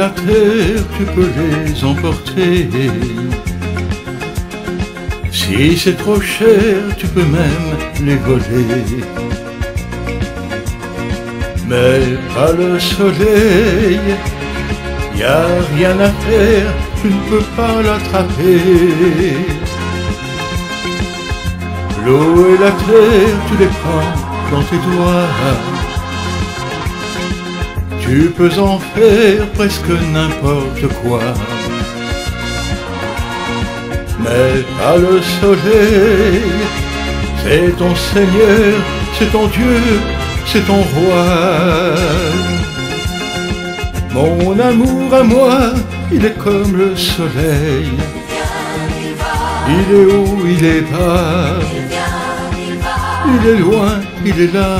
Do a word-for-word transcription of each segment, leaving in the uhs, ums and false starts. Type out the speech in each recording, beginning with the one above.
la terre, tu peux les emporter. Si c'est trop cher, tu peux même les voler. Mais pas le soleil, y a rien à faire, tu ne peux pas l'attraper. L'eau et la terre, tu les prends dans tes doigts. Tu peux en faire presque n'importe quoi. Mais pas le soleil, c'est ton Seigneur, c'est ton Dieu, c'est ton roi. Mon amour à moi, il est comme le soleil. Il est haut, il est bas, il est loin, il est là.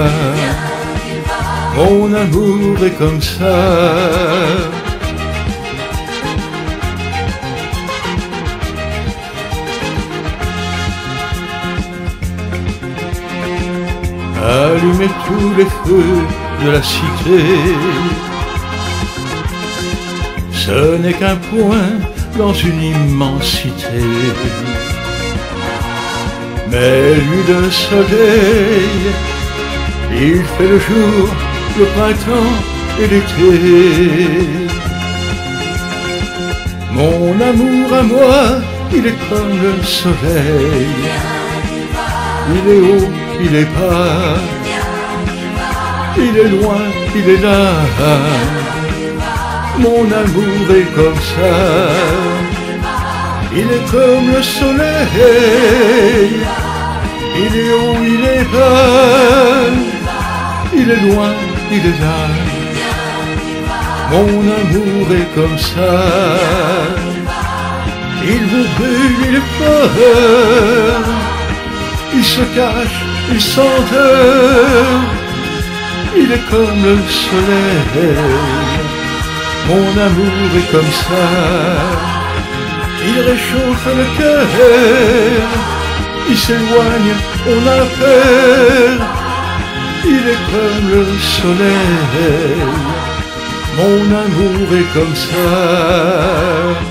Mon amour est comme ça. Allumez tous les feux de la cité. Ce n'est qu'un point dans une immensité. Mais lui le soleil, il fait le jour, le printemps et l'été. Mon amour à moi, il est comme le soleil. Il est haut, il est bas, il est loin, il est là. Mon amour est comme ça. Il est comme le soleil. Il est haut, il est bas, il est loin, il est là. Mon amour est comme ça. Il vous brûle, il est fort. Il se cache, il s'endort. Il est comme le soleil. Mon amour est comme ça. Il réchauffe le cœur. Il s'éloigne, on a peur. Il est comme le soleil. Mon amour est comme ça.